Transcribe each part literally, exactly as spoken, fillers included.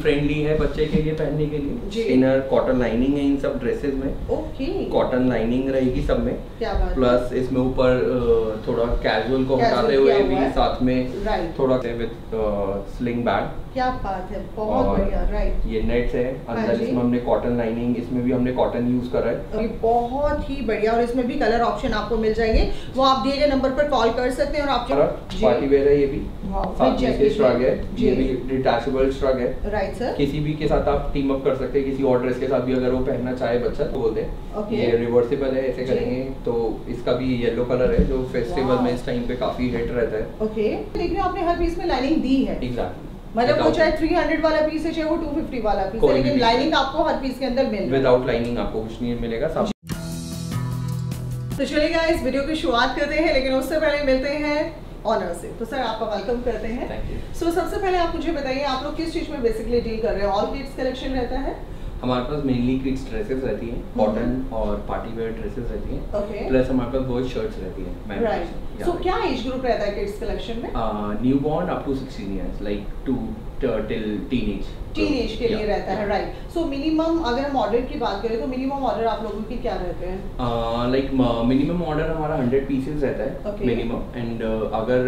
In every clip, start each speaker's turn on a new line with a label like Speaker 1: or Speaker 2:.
Speaker 1: Friendly है बच्चे के लिए पहनने के लिए। इनर कॉटन लाइनिंग है इन सब ड्रेसेस में।
Speaker 2: ओके, कॉटन
Speaker 1: कॉटन लाइनिंग रहेगी सब में।
Speaker 2: क्या बात
Speaker 1: प्लस इसमें ऊपर थोड़ा कैजुअल को हटाते हुए भी साथ में थोड़ा विद स्लिंग बैग।
Speaker 2: क्या बात है, बहुत बढ़िया। राइट,
Speaker 1: ये नेट्स है अंदर, इसमें हमने कॉटन लाइनिंग, इसमें भी हमने कॉटन यूज करा है।
Speaker 2: बहुत ही बढ़िया। और इसमें भी कलर ऑप्शन आपको मिल जाएंगे, वो आप दिए गए नंबर पर कॉल कर सकते हैं। और आप
Speaker 1: पार्टी वेयर है, ये भी श्रग है, ये भी डिटैचेबल श्रग है।
Speaker 2: राइट सर,
Speaker 1: किसी भी के साथ आप टीम अप कर सकते हैं, किसी और ड्रेस के साथ भी अगर वो पहनना चाहे बच्चा तो बोल दे। ये रिवर्सिबल है, ऐसे करेंगे तो इसका भी येलो कलर है जो फेस्टिवल में इस टाइम पे काफी हिट रहता है।
Speaker 2: ओके, देख रहे हो आपने हर पीस में लाइनिंग दी है।
Speaker 1: एग्जैक्टली,
Speaker 2: मतलब वो चाहे तीन सौ वाला पीस है चाहे वो दो सौ पचास वाला पीस है, लेकिन लाइनिंग आपको हर पीस के अंदर मिल रहा है।
Speaker 1: विदाउट लाइनिंग आपको कुछ नहीं मिलेगा सब।
Speaker 2: तो चलिए गाइस, वीडियो की शुरुआत करते हैं, लेकिन उससे पहले मिलते हैं ऑनर से। तो सर आपका वेलकम करते हैं। सो so, सबसे पहले आप मुझे बताइए, आप लोग किस चीज में बेसिकली डील कर रहे हैं? ऑल किड्स कलेक्शन रहता है
Speaker 1: हमारे पास, मेनली किड्स ड्रेसेस रहती हैं, कॉटन और पार्टी वेयर ड्रेसेस रहती हैं।
Speaker 2: ओके,
Speaker 1: प्लस हमारे पास बॉयज शर्ट्स रहती हैं।
Speaker 2: राइट, सो क्या एज ग्रुप रहता है किड्स कलेक्शन में?
Speaker 1: New born up to sixteen years, like to till teenage
Speaker 2: teenage के लिए रहता है। राइट, सो मिनिमम अगर हम ऑर्डर की बात करें तो मिनिमम ऑर्डर आप लोगों की क्या रहते हैं?
Speaker 1: लाइक मिनिमम ऑर्डर हमारा हंड्रेड पीसेस रहता है मिनिमम। एंड अगर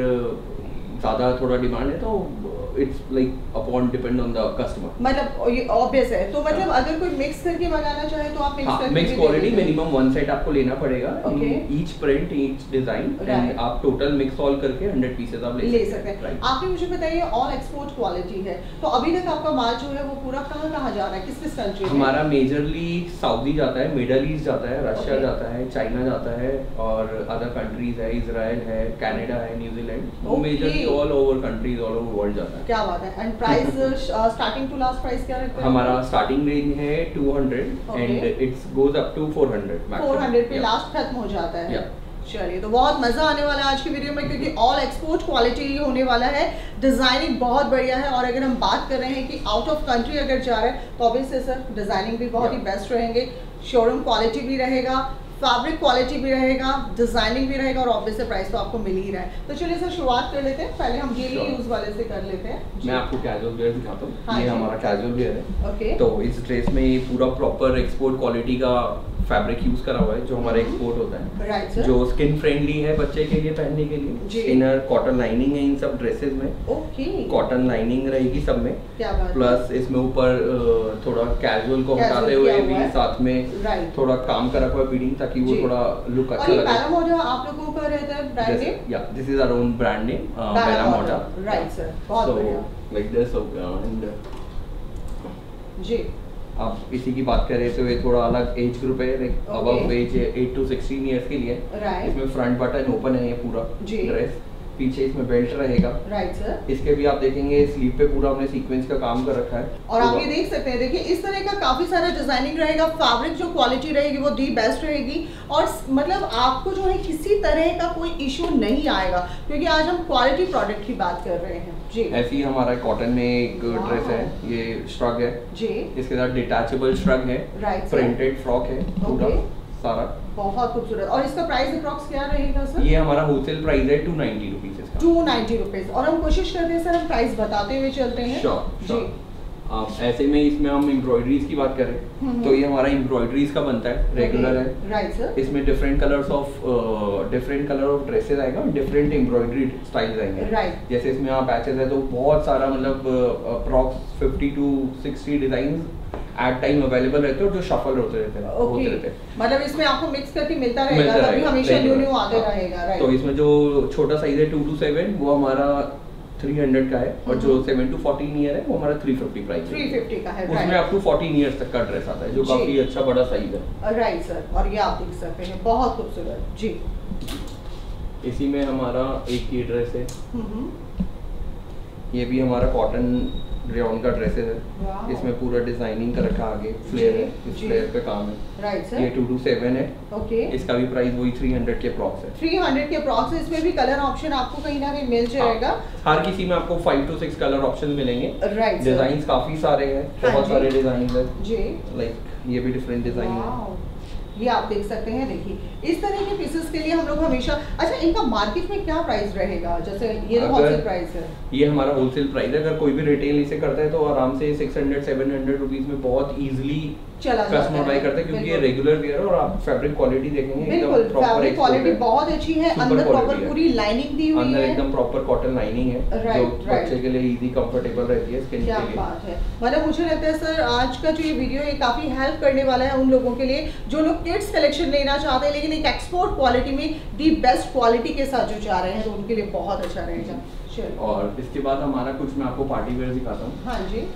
Speaker 1: ज़्यादा थोड़ा डिमांड है तो it's like upon depend on the customer.
Speaker 2: मतलब ये ऑब्वियस है, तो मतलब अगर कोई मिक्स करके बनाना चाहे तो आप मिक्स
Speaker 1: हाँ,
Speaker 2: करके
Speaker 1: mix quality minimum one set आपको लेना पड़ेगा। Each print, each design, and आप टोटल मिक्स ऑल करके हंड्रेड पीसेस आप ले,
Speaker 2: ले सकते हैं। right. आपने मुझे बताइए ऑल एक्सपोर्ट क्वालिटी है, तो अभी तक आपका माल जो है वो पूरा कहाँ कहाँ जा रहा है, किस किस कंट्री में?
Speaker 1: हमारा मेजरली सऊदी जाता है, मिडल ईस्ट जाता है, रशिया okay. जाता है, चाइना जाता है, और अदर कंट्रीज है, इजराइल है, कनाडा है, न्यूजीलैंड, वो majorly all over countries all over world जाता है।
Speaker 2: क्या बात है। And price starting to last price क्या रहता है?
Speaker 1: हमारा स्टार्टिंग रेंज है two hundred and it's goes up to four hundred.
Speaker 2: Four hundred पे लास्ट खत्म हो जाता है।
Speaker 1: yeah.
Speaker 2: चलिए, तो बहुत मजा आने वाला है आज की वीडियो में, क्योंकि ऑल एक्सपोर्ट क्वालिटी ही होने वाला है। डिजाइनिंग बहुत बढ़िया है, और अगर हम बात कर रहे हैं कि आउट ऑफ कंट्री अगर जा रहे हैं तो ऑब्वियसली सर डिजाइनिंग भी बहुत
Speaker 1: yeah.
Speaker 2: ही बेस्ट रहेंगे, शोरूम क्वालिटी भी रहेगा, फैब्रिक क्वालिटी भी रहेगा, डिजाइनिंग भी रहेगा, और ऑब्वियसली प्राइस तो आपको मिल ही रहा है। तो चलिए सर शुरुआत कर लेते हैं, पहले हम डेली यूज वाले से कर लेते हैं।
Speaker 1: मैं आपको कैजुअल वेयर दिखाता हूँ।
Speaker 2: हाँ,
Speaker 1: ये हमारा कैजुअल वेयर है।
Speaker 2: ओके,
Speaker 1: तो इस ड्रेस में ये पूरा प्रॉपर एक्सपोर्ट क्वालिटी का फैब्रिक यूज करा हुआ है जो हमारा एक्सपोर्ट होता है।
Speaker 2: राइट सर,
Speaker 1: जो स्किन फ्रेंडली है बच्चे के लिए पहनने के लिए। इनर कॉटन लाइनिंग है इन सब ड्रेसेस में।
Speaker 2: ओके,
Speaker 1: कॉटन लाइनिंग रहेगी सब में।
Speaker 2: क्या बात।
Speaker 1: प्लस इसमें ऊपर थोड़ा कैजुअल को हटाते हुए भी साथ में थोड़ा काम करा हुआ बीडिंग, ताकि वो थोड़ा लुक अच्छा लगे।
Speaker 2: पैरा मोजा आप लोगों का रहता है brand name?
Speaker 1: Yeah this is our own brand name, पैरा मोजा।
Speaker 2: राइट सर, बहुत बढ़िया।
Speaker 1: लाइक दिस एंड
Speaker 2: जी,
Speaker 1: आप इसी की बात करें तो ये थोड़ा अलग एज ग्रुप है, like above age eight to sixteen years के लिए।
Speaker 2: राइट,
Speaker 1: इसमें फ्रंट बटन ओपन है ये पूरा ड्रेस, पीछे इसमें बेल्ट रहेगा।
Speaker 2: राइट सर,
Speaker 1: इसके भी आप देखेंगे स्लीव पे पूरा हमने सीक्वेंस का काम कर रखा है,
Speaker 2: और आप ये देख सकते हैं, देखिए इस तरह का काफी सारा डिजाइनिंग रहेगा, फैब्रिक जो क्वालिटी रहेगी वो दी बेस्ट रहेगी, और मतलब आपको जो है किसी तरह का कोई इशू नहीं आएगा, क्योंकि आज हम क्वालिटी प्रोडक्ट की बात कर रहे हैं। जी,
Speaker 1: ऐसी हमारा कॉटन में एक ड्रेस है, ये श्रग है जी, इसके साथ डिटैचेबल श्रग है, राइट, प्रिंटेड फ्रॉक है पूरा सारा,
Speaker 2: बहुत खूबसूरत। और इसका प्राइस अप्रॉक्स क्या रहेगा सर?
Speaker 1: ये हमारा होलसेल प्राइस है टू नाइंटी रुपीस इसका।
Speaker 2: टू नाइंटी रुपीस, और हम कोशिश करते हैं सर हम प्राइस बताते हुए चलते हैं।
Speaker 1: श्योर, जी। आप ऐसे में इसमें हम एम्ब्रॉयडरीज की बात करें तो ये हमारा एम्ब्रॉयडरीज का बनता है, रेगुलर है।
Speaker 2: राइट सर,
Speaker 1: इसमें different colours of different colour of dresses आएगा, डिफरेंट एम्ब्रॉयडरी स्टाइल्स आएंगे।
Speaker 2: राइट,
Speaker 1: जैसे इसमें आप पैचेस है तो बहुत सारा मतलब approx fifty to sixty design at time available रहते हैं, और जो शफल होते रहते हैं होते रहते हैं।
Speaker 2: मतलब इसमें आपको मिक्स करके मिलता रहेगा, कभी हमेशा न्यू न्यू आते रहेगा। राइट,
Speaker 1: तो इसमें जो छोटा साइज है टू टू सेवन वो हमारा थ्री हंड्रेड का है, और जो सेवन टू फोर्टीन ईयर है वो हमारा three fifty price
Speaker 2: three fifty का है।
Speaker 1: उसमें अप टू फोर्टीन इयर्स तक का ड्रेस आता है जो काफी अच्छा बड़ा साइज है।
Speaker 2: राइट सर, और ये आप देख सकते हैं बहुत खूबसूरत जी।
Speaker 1: इसी में हमारा एक ये ड्रेस है, ये भी हमारा कॉटन रेयॉन का ड्रेसेस है, इसमें पूरा डिजाइनिंग का रखा आगे फ्लेयर है, इस फ्लेयर पे काम है।
Speaker 2: राइट सर,
Speaker 1: ये टू टू सेवन है।
Speaker 2: ओके,
Speaker 1: इसका भी प्राइस वही थ्री हंड्रेड के अप्रॉक्स है।
Speaker 2: थ्री हंड्रेड के अप्रॉक्स है। इसमें भी कलर ऑप्शन आपको कहीं ना कहीं मिल जाएगा।
Speaker 1: हर किसी में आपको five to six colour option मिलेंगे।
Speaker 2: राइट,
Speaker 1: डिजाइन काफी सारे हैं, बहुत सारे डिजाइन है
Speaker 2: जी,
Speaker 1: लाइक ये भी डिफरेंट डिजाइन है।
Speaker 2: ये आप देख सकते हैं। देखिए इस तरह के पीसेस के लिए हम लोग हमेशा, अच्छा इनका मार्केट में क्या प्राइस रहेगा? जैसे ये तो होलसेल प्राइस है,
Speaker 1: ये हमारा होलसेल प्राइस है। अगर कोई भी रिटेल इसे करता है तो आराम से six hundred seven hundred rupees में बहुत इजीली कस्टमर बाय करते हैं, क्योंकि ये रेगुलर वेयर है और आप फैब्रिक क्वालिटी देखेंगे
Speaker 2: बिल्कुल फैब्रिक क्वालिटी बहुत अच्छी है, अंदर प्रॉपर पूरी लाइनिंग दी हुई है,
Speaker 1: अंदर एकदम प्रॉपर कॉटन लाइनिंग है जो बच्चे के लिए इजी कंफर्टेबल रहती है स्किन के लिए।
Speaker 2: क्या बात है, मतलब मुझे लगता है सर आज का जो ये वीडियो है काफी हेल्प करने वाला है उन लोगों के लिए जो लोग किड्स कलेक्शन लेना चाहते हैं लेकिन एक एक्सपोर्ट क्वालिटी में दी बेस्ट क्वालिटी के साथ जो जा रहे हैं, तो उनके लिए बहुत अच्छा रहेगा।
Speaker 1: और इसके बाद हमारा कुछ मैं आपको पार्टी वेयर दिखाता हूँ।
Speaker 2: हाँ जी,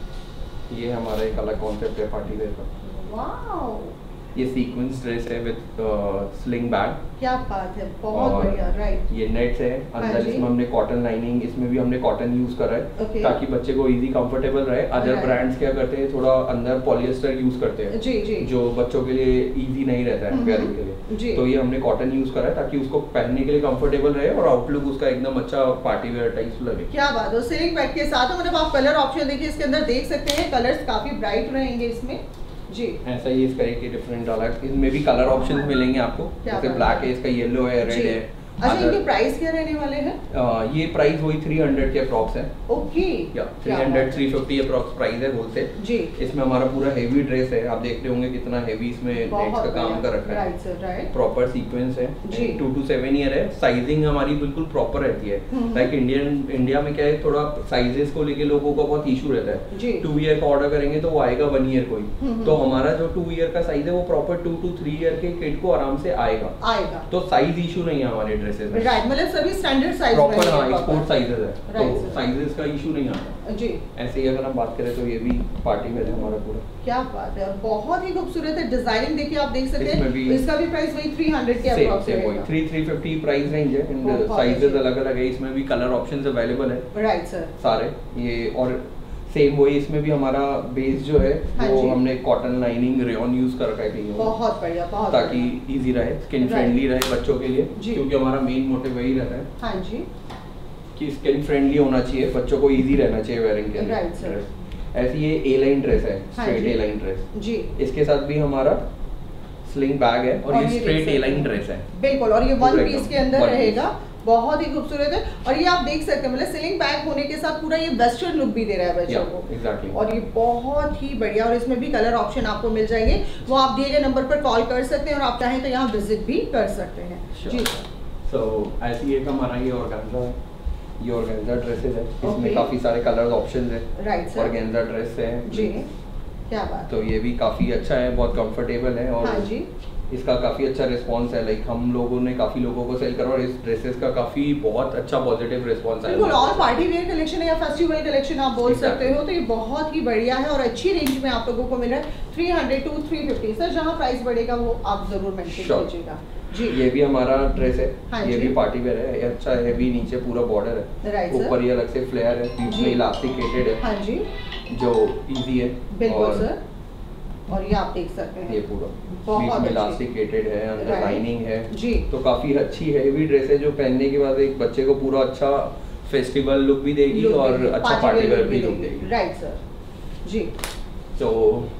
Speaker 1: ये हमारा एक अलग कॉन्सेप्ट है पार्टी वेयर का।
Speaker 2: वाओ,
Speaker 1: ये सीक्वेंस ड्रेस है विद स्लिंग बैग।
Speaker 2: क्या बात है, बहुत बढ़िया। राइट,
Speaker 1: ये नेट्स है अंदर, इसमें हमने कॉटन लाइनिंग, इसमें भी हमने कॉटन यूज करा है
Speaker 2: okay.
Speaker 1: ताकि बच्चे को इजी कंफर्टेबल रहे। अदर ब्रांड्स क्या करते हैं, थोड़ा अंदर पॉलिएस्टर यूज करते हैं
Speaker 2: जी जी, जो
Speaker 1: बच्चों के लिए इजी नहीं रहता है वेयरिंग के लिए जी। तो ये हमने कॉटन यूज करा है ताकि उसको पहनने के लिए कंफर्टेबल रहे और आउटलुक उसका एकदम अच्छा पार्टी वेयर टाइप लगे।
Speaker 2: क्या बात है, सिलिंग बैग के साथ मतलब आप कलर ऑप्शन देखिए इसके अंदर देख सकते हैं, कलर्स काफी ब्राइट रहेंगे इसमें जी।
Speaker 1: ऐसा ही इसका एक डिफरेंट डाला, इसमें भी कलर ऑप्शंस मिलेंगे आपको, जैसे ब्लैक है, इसका येलो है, रेड है।
Speaker 2: अच्छा, इनके प्राइस क्या रहने वाले हैं?
Speaker 1: uh, ये प्राइस वही थ्री हंड्रेड के अप्रॉक्स है।
Speaker 2: ओके,
Speaker 1: या three hundred three fifty approx price है होलसेल जी। इसमें हमारा पूरा हेवी ड्रेस है, आप देखते होंगे कितना हेवी इसमें नेट्स का काम कर रखा है,
Speaker 2: राइट राइट,
Speaker 1: प्रॉपर सीक्वेंस है जी। टू टू सेवन ईयर है, साइजिंग हमारी बिल्कुल प्रॉपर रहती है। लाइक इंडियन इंडिया में क्या है, थोड़ा साइजेस को लेके लोगों का बहुत इशू रहता है, टू ईयर का ऑर्डर करेंगे तो वो आएगा वन ईयर को ही, तो हमारा जो टू ईयर का साइज है वो proper two to three year के किड को आराम से आएगा आएगा तो साइज इशू नहीं है हमारे ड्रेसेस में।
Speaker 2: राइट, मतलब सभी स्टैंडर्ड साइज
Speaker 1: प्रॉपर, हाँ एक्सपोर्ट साइजेस है, तो साइजेस का इशू नहीं आता
Speaker 2: जी।
Speaker 1: ऐसे ही अगर हम बात करें तो ये भी पार्टी वेयर है हमारा पूरा।
Speaker 2: क्या बात है, बहुत ही खूबसूरत है, डिजाइनिंग देखिए आप देख सकते हैं। इसका भी प्राइस वही थ्री हंड्रेड के अप्रॉक्स है,
Speaker 1: three three fifty price range है एंड साइजेस अलग-अलग है। इसमें भी कलर ऑप्शंस अवेलेबल है राइट सर सारे ये, और सेम वही इसमें भी हमारा बेस जो है वो हमने कॉटन लाइनिंग रेयन यूज कर रखा है कहीं,
Speaker 2: बहुत बढ़िया, बहुत
Speaker 1: ताकि इजी रहे, स्किन फ्रेंडली रहे बच्चों के लिए, क्योंकि हमारा मेन मोटिव वही रहता है
Speaker 2: हाँ जी
Speaker 1: कि स्किन फ्रेंडली होना चाहिए, बच्चों को इजी रहना चाहिए वेयरिंग के लिए। राइट सर, ऐसी ये ए लाइन ड्रेस है, स्ट्रेट ए लाइन ड्रेस जी। इसके साथ भी हमारा स्लिंग बैग है और, और ये स्ट्रेट ए लाइन ड्रेस है बिल्कुल,
Speaker 2: और ये वन पीस के अंदर रहेगा, बहुत ही खूबसूरत है। और ये आप देख सकते हैं मतलब सिलिंग बैग होने के साथ पूरा ये वेस्टर्न लुक भी दे रहा है बच्चों को exactly. और ये बहुत ही बढ़िया, और इसमें भी कलर ऑप्शन आपको मिल जाएंगे, वो आप दिए गए नंबर पर कॉल कर सकते हैं और आप चाहें तो यहाँ विजिट भी कर सकते हैं sure. जी।
Speaker 1: सो so, ऐसी एक हमारा ये ऑर्गेन्जा है, ये ऑर्गेन्जा ड्रेसेस है, इसमें okay. काफी सारे कलर ऑप्शन है राइट सर। ऑर्गेन्जा ड्रेस है जी, क्या बात, तो ये भी काफी अच्छा है, बहुत कंफर्टेबल है और हाँ जी इसका काफी अच्छा रिस्पांस है। लाइक हम लोगों ने काफी लोगों को सेल करा और इस ड्रेसेस का काफी बहुत अच्छा पॉजिटिव रिस्पांस आया। बिल्कुल, और पार्टी वेयर कलेक्शन है या फेस्टिवल कलेक्शन आप बोल exactly. सकते हो, तो ये बहुत ही बढ़िया है और अच्छी रेंज में आप लोगों को मिल रहा है three hundred to three fifty. Sir जहां प्राइस बढ़ेगा वो आप जरूर मेंशन कीजिएगा जी। ये भी हमारा ड्रेस है हाँ ये भी पार्टी वेयर है, अच्छा हैवी, नीचे पूरा बॉर्डर है, ऊपर ये अलग से फ्लेयर है, बीच में इलास्टिकेटेड है हाँ जी, जो इजी है बिल्कुल सर। और ये आप देख सकते हैं ये पूरा बीच में इलास्टिकेटेड है, अंदर लाइनिंग है जी, तो काफी अच्छी हैवी ड्रेस है जो पहनने के बाद एक बच्चे को पूरा अच्छा फेस्टिवल लुक भी देगी और अच्छा पार्टी वेयर भी लुक देगी राइट सर जी। तो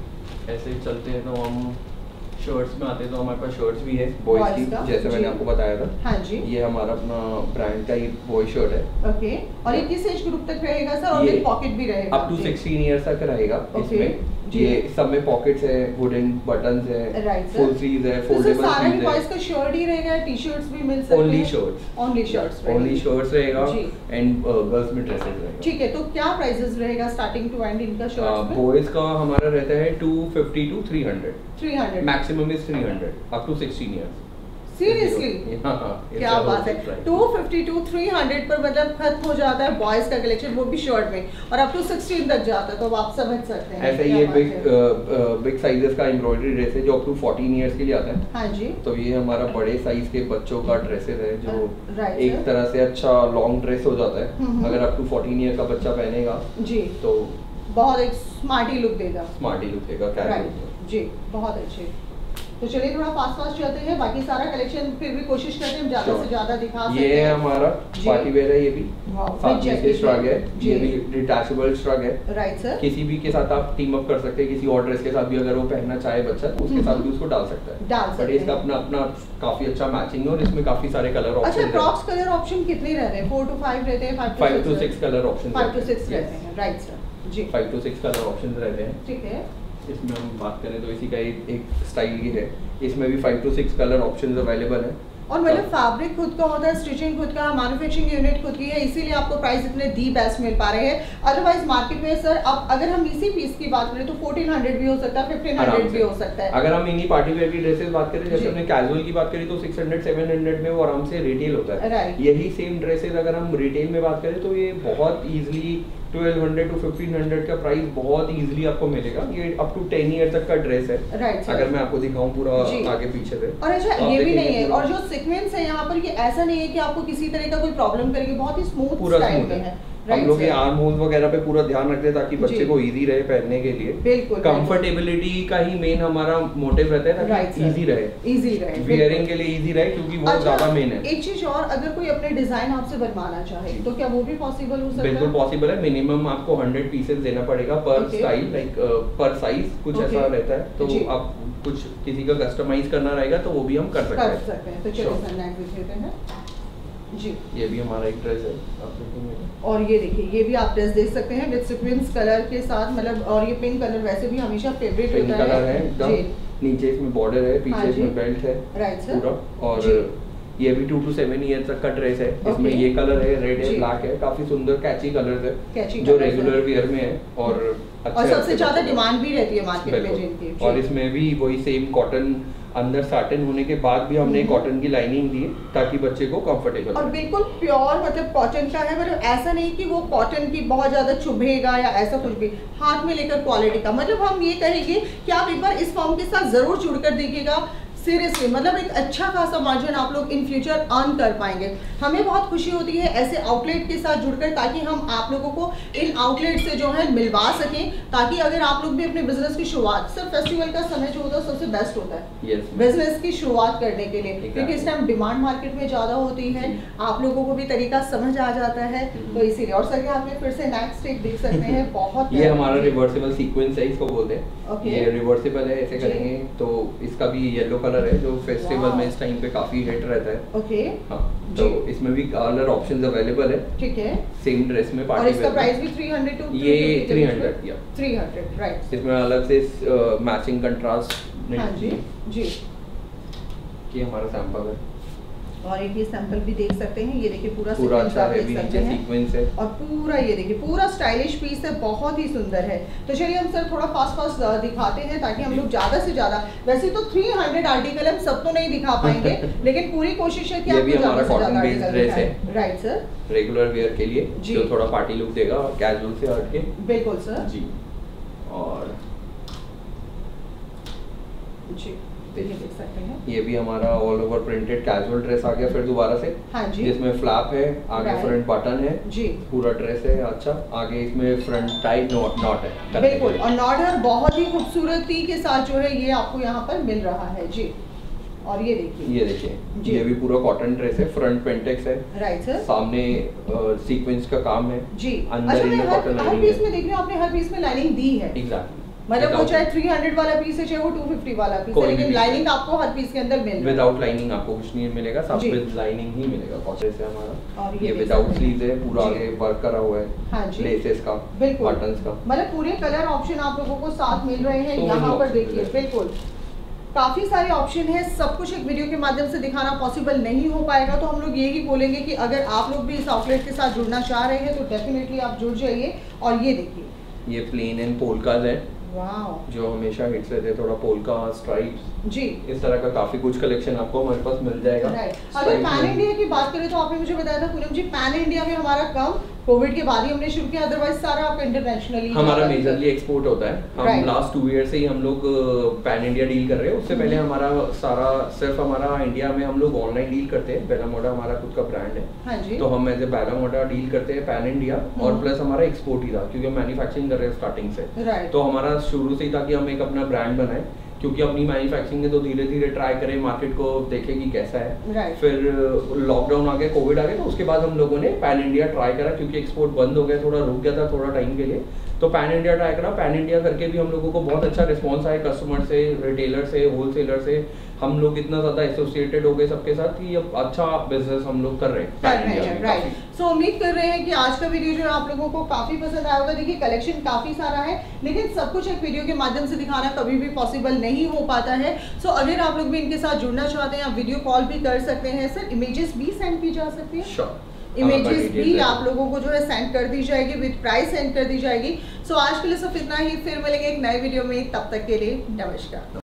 Speaker 1: ऐसे चलते हैं तो हम शर्ट्स में आते हैं, तो हमारे पास शर्ट्स भी है बॉयज की, जैसे मैंने आपको बताया था हाँ जी। ये हमारा अपना ब्रांड का ही बॉय शर्ट है ओके, और ये किस एज ग्रुप तक रहेगा सर? और ये पॉकेट भी रहेगा अप टू सिक्सटीन इयर्स तक रहेगा इसमें। ये सब में पॉकेट्स है, वुडन बटन्स है, फुल स्लीव्स है, फोल्डेबल स्लीव्स है। सारा ही बॉयज का शर्ट ही रहेगा, टी-शर्ट्स भी मिल सकते हैं? Only shirts, only shirts only shirts रहेगा एंड गर्ल्स में ड्रेसेस रहेगा ठीक है। तो क्या प्राइसेस रहेगा स्टार्टिंग टू एंड इनका शर्ट्स में? बॉयज का हमारा रहता है two fifty to three hundred, three hundred maximum is three hundred up to sixteen years. Seriously क्या बात है, two fifty to three hundred पर मतलब खत्म हो जाता है बॉयज का कलेक्शन, वो भी शर्ट में, और अप टू सिक्सटीन तक जाता है, तो आप समझ सकते हैं। ऐसे ये बिग बिग साइजेस का एम्ब्रॉयडरी ड्रेस है जो अप टू फोर्टीन इयर्स के लिए आता है हाँ जी। तो ये हमारा बड़े साइज के बच्चों का ड्रेसेस है जो एक तरह से अच्छा लॉन्ग ड्रेस हो जाता है, अगर अप टू फोर्टीन ईयर का बच्चा पहनेगा जी तो बहुत एक स्मार्टी लुक देगा, स्मार्टी लुक देगा क्या जी, बहुत अच्छे।
Speaker 2: तो चलिए थोड़ा फास्ट फास्ट चलते हैं, बाकी सारा कलेक्शन फिर भी कोशिश करते हैं हम ज्यादा से ज्यादा दिखा सकें।
Speaker 1: ये है हमारा पार्टी वेयर है, ये भी श्रग है, ये भी डिटैचेबल श्रग है।
Speaker 2: Right sir.
Speaker 1: किसी भी के साथ आप टीम अप कर सकते हैं, किसी और ड्रेस के साथ भी अगर वो पहनना चाहे बच्चा तो उसके साथ भी उसको डाल सकता है।
Speaker 2: डाल सकते हैं।
Speaker 1: इसका अपना अपना काफी अच्छा मैचिंग है और इसमें काफी सारे कलर ऑप्शन
Speaker 2: अच्छा, अप्रॉक्स कलर ऑप्शन कितने रहते हैं? फोर टू फाइव रहते हैं,
Speaker 1: five to six colour option
Speaker 2: five to six रहते हैं। Right sir ji,
Speaker 1: five to six colour option रहते हैं।
Speaker 2: ठीक है।
Speaker 1: इसमें हम बात करें तो इसी का एक, एक स्टाइल ये है, इसमें भी five to six colour options available है।
Speaker 2: और मतलब फैब्रिक खुद का होता है, स्टिचिंग खुद का, मैन्युफैक्चरिंग यूनिट खुद की है, इसीलिए आपको प्राइस इतने दी बेस्ट मिल पा रहे हैं। अदरवाइज मार्केट में सर अब अगर हम इसी पीस की बात करें तो फोर्टीन हंड्रेड भी हो सकता है, फिफ्टीन हंड्रेड भी हो सकता है।
Speaker 1: अगर हम इन्हीं पार्टी वेयर की ड्रेसेस बात करें, जैसे हमने कैजुअल की बात करी तो सिक्स हंड्रेड सेवन हंड्रेड में वो आराम से रिटेल होता है। यही सेम ड्रेसेस अगर हम रिटेल में बात करें तो ये बहुत easily twelve hundred to fifteen hundred का प्राइस बहुत इजीली आपको मिलेगा। ये अप टू टेन ईयर तक का ड्रेस है।
Speaker 2: राइट।
Speaker 1: अगर मैं आपको दिखाऊं पूरा आगे पीछे से।
Speaker 2: और अच्छा तो ये भी नहीं है, और जो सीक्वेंस है यहाँ पर ये ऐसा नहीं है कि आपको किसी तरह का कोई प्रॉब्लम करेगी, बहुत ही स्मूथ स्टाइल में है।
Speaker 1: हम लोग ये आर्म होल्स वगैरह पे पूरा ध्यान रखते हैं ताकि बच्चे को इजी रहे पहनने के लिए।
Speaker 2: बिल्कुल,
Speaker 1: कंफर्टेबिलिटी का ही मेन हमारा मोटिव रहता है ताकि इजी रहे,
Speaker 2: इजी रहे,
Speaker 1: वियरिंग के लिए इजी रहे, क्योंकि वो ज्यादा मेन है।
Speaker 2: एक चीज और, अगर कोई अपने डिजाइन आपसे बनवाना चाहे तो क्या वो भी पॉसिबल हो सकता है?
Speaker 1: बिल्कुल पॉसिबल है। मिनिमम आपको हंड्रेड पीसेस देना पड़ेगा पर स्टाइल, लाइक पर साइज कुछ ऐसा रहता है। तो आप कुछ किसी का कस्टमाइज करना रहेगा तो वो भी हम कर सकते
Speaker 2: हैं। तो चलो सर नेक्स्ट देते हैं जी।
Speaker 1: ये भी हमारा एक ड्रेस है, आप देखेंगे।
Speaker 2: और ये देखिए, ये भी आप ड्रेस देख सकते हैं विद सीक्वेंस कलर के साथ, मतलब और ये पिंक कलर वैसे भी हमेशा फेवरेट होता है।
Speaker 1: कलर है जी। नीचे इसमें बॉर्डर है, पीछे
Speaker 2: हाँ
Speaker 1: इसमें बेल्ट है।
Speaker 2: Right sir.
Speaker 1: पूरा। और ये भी टू टू सेवन ईयर तक का ड्रेस है। इसमें ये कलर है, रेड है, ब्लैक है, काफी सुंदर कैची कलर्स है जो रेगुलर वियर में है और
Speaker 2: और सबसे ज्यादा डिमांड भी रहती है मार्केट में जिनकी।
Speaker 1: और इसमें भी वही सेम कॉटन अंदर साटन होने के बाद भी हमने कॉटन की लाइनिंग दी ताकि बच्चे को कंफर्टेबल
Speaker 2: और बिल्कुल प्योर मतलब कॉटन का है। मतलब ऐसा नहीं कि वो कॉटन की बहुत ज्यादा चुभेगा या ऐसा कुछ भी, हाथ में लेकर क्वालिटी का, मतलब हम ये कहेंगे कि आप एक बार इस फॉर्म के साथ जरूर जुड़कर देखिएगा। सीरियसली मतलब एक अच्छा खासा मार्जिन आप लोग इन फ्यूचर अर्न कर पाएंगे। हमें बहुत खुशी होती है ऐसे आउटलेट के साथ जुड़कर, ताकि हम आप लोगों को इन आउटलेट से जो है मिलवा सकें, ताकि अगर आप लोग भी अपने बिजनेस की शुरुआत, सर फेस्टिवल का समय जो होता है सबसे बेस्ट होता है yes, बिजनेस की शुरुआत करने के लिए, क्योंकि इस टाइम डिमांड मार्केट में ज्यादा होती है, आप लोगों को भी तरीका समझ आ जाता है, तो इसीलिए। और सर यहाँ पे फिर से नेक्स्ट एक देख सकते हैं, बहुत
Speaker 1: ये हमारा रिवर्सिबल सीक्वेंस है, इसको बोलते हैं। ये रिवर्सिबल है, ऐसे करेंगे तो इसका भी येलो कलर है जो फेस्टिवल में इस टाइम पे काफी हिट रहता है।
Speaker 2: ओके
Speaker 1: हाँ, तो इसमें भी कलर ऑप्शंस अवेलेबल है।
Speaker 2: ठीक है।
Speaker 1: सेम ड्रेस में पार्टी
Speaker 2: और इसका प्राइस भी थ्री हंड्रेड टू
Speaker 1: ये थ्री हंड्रेड या
Speaker 2: थ्री हंड्रेड राइट।
Speaker 1: इसमें अलग से मैचिंग कंट्रास्ट।
Speaker 2: हाँ जी जी।
Speaker 1: ये हमारा सैंपल है
Speaker 2: और एक ये सैंपल भी देख सकते हैं। ये देखिए पूरा
Speaker 1: पूरा अच्छा है, भी नीचे सीक्वेंस है
Speaker 2: और पूरा ये देखिए पूरा स्टाइलिश पीस है, बहुत ही सुंदर है। तो चलिए हम सर थोड़ा फास्ट फास्ट दिखाते हैं ताकि हम लोग ज्यादा से ज्यादा, वैसे तो तीन सौ आर्टिकल हम सब तो नहीं दिखा पाएंगे लेकिन पूरी कोशिश है कि
Speaker 1: ये भी हमारा कॉटन बेस्ड ड्रेस है।
Speaker 2: Right sir.
Speaker 1: रेगुलर वेयर के लिए जो थोड़ा पार्टी लुक देगा कैजुअल से हट के।
Speaker 2: बिल्कुल सर
Speaker 1: जी। और
Speaker 2: जी ये देख सकते हैं,
Speaker 1: ये भी हमारा all over printed casual dress आ गया फिर दोबारा से।
Speaker 2: हाँ जी।
Speaker 1: जिसमें फ्लैप है, आगे फ्रंट बटन है
Speaker 2: जी, पूरा
Speaker 1: ड्रेस है अच्छा, आगे इसमें फ्रंट टाई नॉट नॉट है
Speaker 2: बिल्कुल, और नॉट है, बहुत ही खूबसूरती के साथ जो है ये आपको यहाँ पर मिल रहा है जी। और ये देखिए,
Speaker 1: ये देखिए ये भी पूरा कॉटन ड्रेस है, फ्रंट पेंटेक्स है।
Speaker 2: Right sir.
Speaker 1: सामने सीक्वेंस का काम है
Speaker 2: जी।
Speaker 1: अंदर
Speaker 2: अच्छा,
Speaker 1: इनमें कॉटन
Speaker 2: हर पीस में देख रहे हो आपने, हर पीस में लाइनिंग दी है।
Speaker 1: एग्जैक्टली,
Speaker 2: मतलब वो चाहे तीन सौ वाला पीस है चाहे वो दो सौ पचास वाला पीस है, लेकिन लाइनिंग आपको हर पीस के अंदर मिल रहा है।
Speaker 1: विदाउट लाइनिंग आपको कुछ नहीं मिलेगा, सब विद लाइनिंग ही मिलेगा। कॉटन से हमारा और ये विदाउट स्लीव्स है, पूरा आगे वर्क करा हुआ है।
Speaker 2: हां जी,
Speaker 1: लेसेस का, बटन्स का,
Speaker 2: मतलब पूरे कलर ऑप्शन आप लोगों को साथ मिल रहे हैं। यहाँ पर देखिए बिल्कुल काफी सारे ऑप्शन है, सब कुछ एक वीडियो के माध्यम से दिखाना पॉसिबल नहीं हो पाएगा, तो हम लोग यही बोलेंगे कि अगर आप लोग भी इस आउटलेट के साथ जुड़ना चाह रहे हैं तो डेफिनेटली आप जुड़ जाइए। और ये देखिए ये
Speaker 1: प्लेन एंड पोल्काज है,
Speaker 2: वाओ,
Speaker 1: जो हमेशा हिट्स रहते हैं, थोड़ा पोल्का स्ट्राइप्स
Speaker 2: जी,
Speaker 1: इस तरह का काफी कुछ कलेक्शन आपको हमारे पास मिल जाएगा।
Speaker 2: अगर पैन इंडिया की बात करें तो आपने मुझे बताया था पूनम जी, पैन इंडिया में हमारा कम कोविड के बाद ही हमने शुरू किया, अदरवाइज सारा आपका इंटरनेशनली
Speaker 1: हमारा मेजरली एक्सपोर्ट होता है। हम लास्ट टू ईयर से ही हम लोग पैन इंडिया डील कर रहे हैं। उससे पहले हमारा सारा सिर्फ हमारा इंडिया में हम लोग ऑनलाइन डील करते हैं। बेला मोडा हमारा खुद का ब्रांड है। हाँ जी। तो हम as a Bela Moda deal करते हैं पैन इंडिया, और प्लस हमारा एक्सपोर्ट ही था क्योंकि हम मैन्युफैक्चरिंग कर रहे हैं स्टार्टिंग से। तो हमारा शुरू से ही था कि हम एक अपना ब्रांड बनाए। क्योंकि अपनी मैन्युफैक्चरिंग है तो धीरे धीरे ट्राई करें, मार्केट को देखें कि कैसा है।
Speaker 2: right.
Speaker 1: फिर लॉकडाउन आ गया, कोविड आ गया, तो उसके बाद हम लोगों ने पैन इंडिया ट्राई करा, क्योंकि एक्सपोर्ट बंद हो गया, थोड़ा रुक गया था थोड़ा टाइम के लिए, तो पैन इंडिया ट्राई करा। पैन इंडिया करके भी हम लोगों को बहुत अच्छा रिस्पॉन्स आया कस्टमर से, रिटेलर से, होलसेलर से। हम लोग इतना ज़्यादा एसोसिएटेड हो गए सबके साथ कि अब अच्छा बिजनेस हम लोग कर रहे हैं पैन इंडिया में।
Speaker 2: राइट, सो उम्मीद कर रहे हैं कि आज का वीडियो जो है आप लोगों को काफ़ी पसंद आया होगा। देखिए कलेक्शन काफ़ी सारा है, लेकिन सब कुछ एक वीडियो के माध्यम से दिखाना कभी भी पॉसिबल नहीं हो पाता है। सो अगर आप लोग भी इनके साथ जुड़ना चाहते हैं, आप वीडियो कॉल भी कर सकते हैं। सर इमेजेस भी सेंड की जा सकती है?
Speaker 1: श्योर,
Speaker 2: इमेजेस भी आप लोगों को जो है सेंड कर दी जाएगी, विद प्राइस सेंड कर दी जाएगी। सो आज के लिए सिर्फ इतना ही, फिर मिलेंगे एक नए वीडियो में, तब तक के लिए नमस्कार।